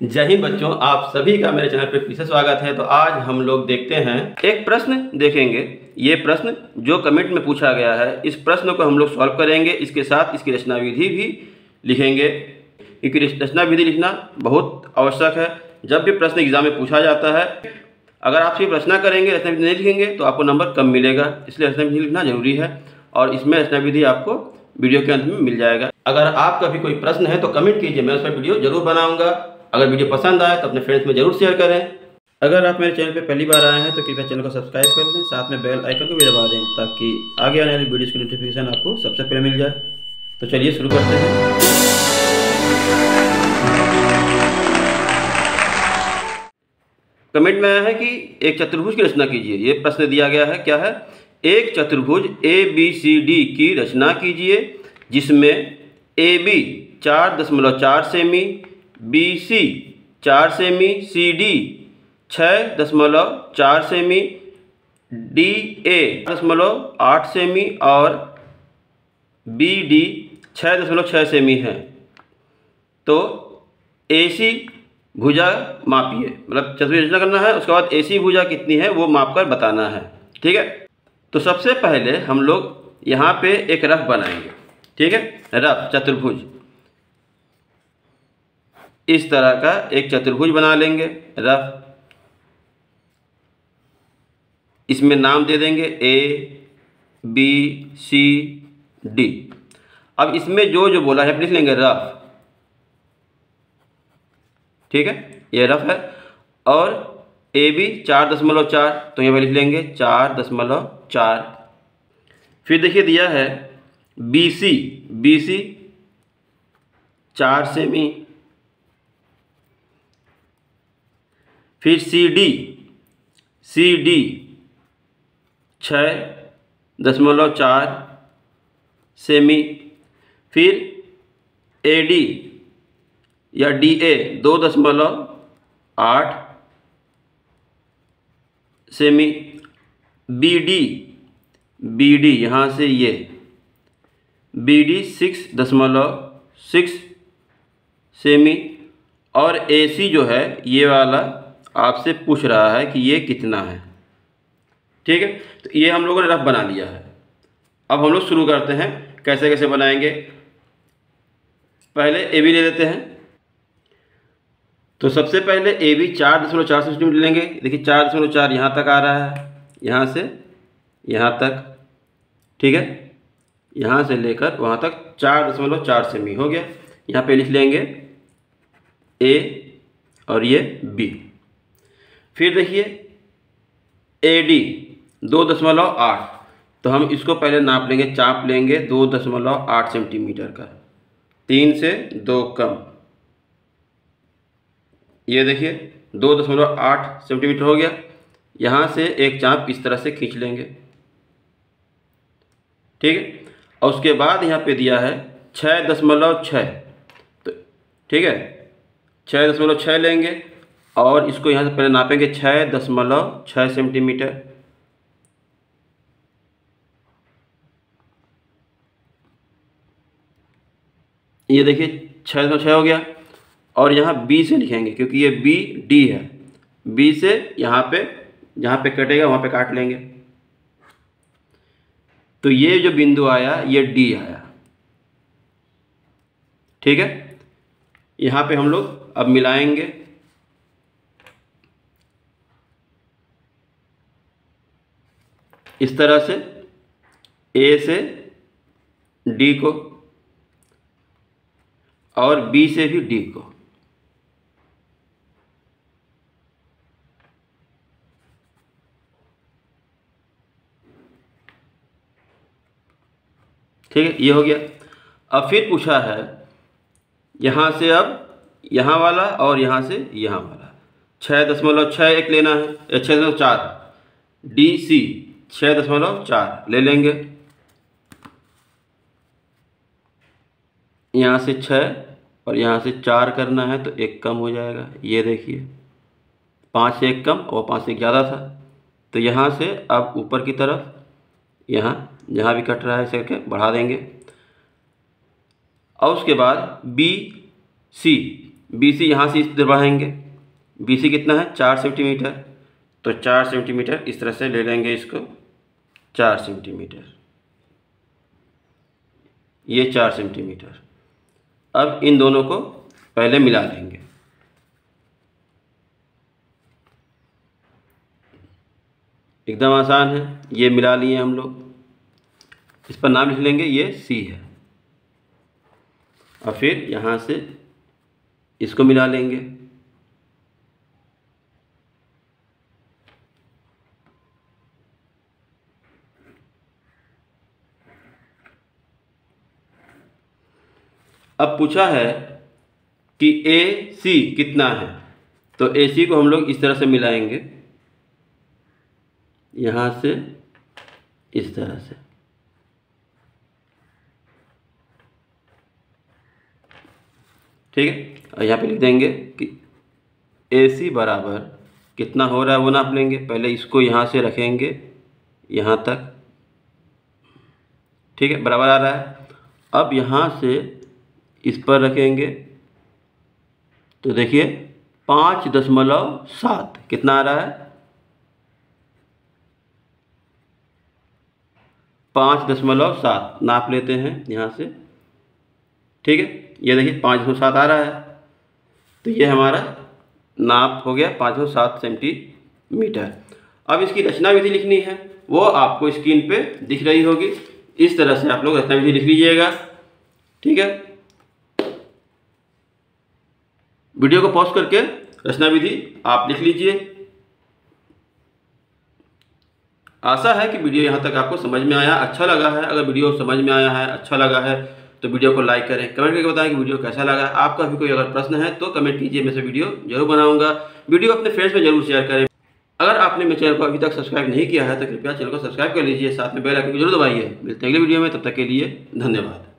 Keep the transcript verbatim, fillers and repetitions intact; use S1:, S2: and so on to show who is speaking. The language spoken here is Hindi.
S1: जय हिंद बच्चों, आप सभी का मेरे चैनल पर फिर से स्वागत है। तो आज हम लोग देखते हैं एक प्रश्न देखेंगे। ये प्रश्न जो कमेंट में पूछा गया है, इस प्रश्न को हम लोग सॉल्व करेंगे। इसके साथ इसकी रचना विधि भी लिखेंगे, क्योंकि रचना विधि लिखना बहुत आवश्यक है। जब भी प्रश्न एग्जाम में पूछा जाता है, अगर आप सिर्फ रचना करेंगे, रचना विधि नहीं लिखेंगे तो आपको नंबर कम मिलेगा। इसलिए रचना विधि लिखना जरूरी है और इसमें रचना विधि आपको वीडियो के अंत में मिल जाएगा। अगर आपका भी कोई प्रश्न है तो कमेंट कीजिए, मैं उस पर वीडियो जरूर बनाऊंगा। अगर वीडियो पसंद आए तो अपने फ्रेंड्स में जरूर शेयर करें। अगर आप मेरे चैनल पर पहली बार आए हैं तो कृपया चैनल को सब्सक्राइब कर लें, साथ में बेल आइकन को भी दबा दें ताकि आगे आने वाली वीडियोस की नोटिफिकेशन आपको सबसे पहले मिल जाए। तो चलिए शुरू करते हैं। कमेंट में आया है कि एक चतुर्भुज की रचना कीजिए। ये प्रश्न दिया गया है, क्या है? एक चतुर्भुज ए बी सी डी की रचना कीजिए जिसमें ए बी चार दशमलव चार सेमी, बी सी चार सेमी, सी डी छः दशमलव चार सेमी, डी ए दशमलव आठ सेमी और बी डी छः दशमलव छः सेमी है। तो ए सी भुजा मापिए, मतलब चतुर्भुज रचना करना है। उसके बाद ए सी भुजा कितनी है वो माप कर बताना है। ठीक है, तो सबसे पहले हम लोग यहाँ पे एक रफ बनाएंगे। ठीक है, रफ चतुर्भुज, इस तरह का एक चतुर्भुज बना लेंगे रफ। इसमें नाम दे देंगे ए बी सी डी। अब इसमें जो जो बोला है लिख लेंगे रफ। ठीक है, ये रफ है। और ए बी चार दशमलव चार, तो यहाँ पर लिख लेंगे चार दशमलव चार। फिर देखिए दिया है बी सी, बी सी चार सेमी। फिर सी डी, सी डी छः दशमलव चार सेमी। फिर ए डी या डी ए दो दशमलव आठ सेमी। बी डी, बी डी यहाँ से ये बी डी सिक्स दशमलव सिक्स सेमी। और ए सी जो है ये वाला आपसे पूछ रहा है कि ये कितना है। ठीक है, तो ये हम लोगों ने रफ बना लिया है। अब हम लोग शुरू करते हैं, कैसे कैसे बनाएंगे। पहले ए बी ले लेते हैं। तो सबसे पहले ए बी चार दशमलव चार सेंटीमीटर लेंगे। देखिए चार दशमलव चार यहाँ तक आ रहा है, यहाँ से यहाँ तक। ठीक है, यहाँ से लेकर वहाँ तक चार दशमलव चार सेमी हो गया। यहाँ पे लिख लेंगे ए और ये बी। फिर देखिए ए डी दो दशमलव आठ, तो हम इसको पहले नाप लेंगे, चाप लेंगे दो दशमलव आठ सेंटीमीटर का, तीन से दो कम। ये देखिए दो दशमलव आठ सेंटीमीटर हो गया। यहाँ से एक चाप इस तरह से खींच लेंगे। ठीक है, और उसके बाद यहाँ पे दिया है छः दशमलव छः, तो ठीक है छः दशमलव छः लेंगे और इसको यहाँ से पहले नापेंगे छः दशमलव छः सेंटीमीटर। ये देखिए छः दशमलव छः हो गया। और यहाँ बी से लिखेंगे क्योंकि ये बी डी है। बी से यहाँ पे जहाँ पे कटेगा वहाँ पे काट लेंगे। तो ये जो बिंदु आया ये डी आया। ठीक है, यहाँ पे हम लोग अब मिलाएंगे। इस तरह से ए से डी को और बी से भी डी को। ठीक है, ये हो गया। अब फिर पूछा है यहाँ से, अब यहाँ वाला और यहाँ से यहाँ वाला छः दशमलव छः एक लेना है, छः दशमलव चार, डी सी छः दशमलव चार ले लेंगे। यहाँ से छः और यहाँ से चार करना है तो एक कम हो जाएगा। ये देखिए पाँच से एक कम और पाँच से एक ज़्यादा था, तो यहाँ से अब ऊपर की तरफ यहाँ जहाँ भी कट रहा है इसे बढ़ा देंगे। और उसके बाद बी सी, बी सी यहाँ से इस तरह बढ़ाएंगे, बी सी कितना है चार सेंटीमीटर, तो चार सेंटीमीटर इस तरह से ले लेंगे इसको, चार सेंटीमीटर, ये चार सेंटीमीटर। अब इन दोनों को पहले मिला लेंगे, एकदम आसान है। ये मिला लिए हम लोग, इस पर नाम लिख लेंगे, ये सी है। और फिर यहाँ से इसको मिला लेंगे, अब पूछा है कि ए सी कितना है, तो ए सी को हम लोग इस तरह से मिलाएंगे, यहाँ से इस तरह से, ठीक है। और यहाँ पे लिख देंगे कि ए सी बराबर कितना हो रहा है वो नाप लेंगे। पहले इसको यहाँ से रखेंगे यहाँ तक, ठीक है, बराबर आ रहा है। अब यहाँ से इस पर रखेंगे तो देखिए पाँच दशमलव सात कितना आ रहा है, पाँच दशमलव सात नाप लेते हैं यहाँ से, ठीक है। ये देखिए पाँच दशमलव सात आ रहा है, तो ये हमारा नाप हो गया पाँच दशमलव सात सेंटीमीटर। अब इसकी रचना विधि लिखनी है, वो आपको स्क्रीन पे दिख रही होगी। इस तरह से आप लोग रचना विधि लिख लीजिएगा, ठीक है। वीडियो को पॉज करके रचना विधि आप लिख लीजिए। आशा है कि वीडियो यहाँ तक आपको समझ में आया, अच्छा लगा है। अगर वीडियो समझ में आया है, अच्छा लगा है, तो वीडियो को लाइक करें, कमेंट करके बताएं कि वीडियो कैसा लगा। आपका भी कोई अगर प्रश्न है तो कमेंट कीजिए, मैं से वीडियो जरूर बनाऊंगा। वीडियो अपने फ्रेंड्स में जरूर शेयर करें। अगर आपने मेरे चैनल को अभी तक सब्सक्राइब नहीं किया है तो कृपया चैनल को सब्सक्राइब कर लीजिए, साथ में बेल आइकन को जरूर दबाइए। मिलते हैं अगले वीडियो में, तब तक के लिए धन्यवाद।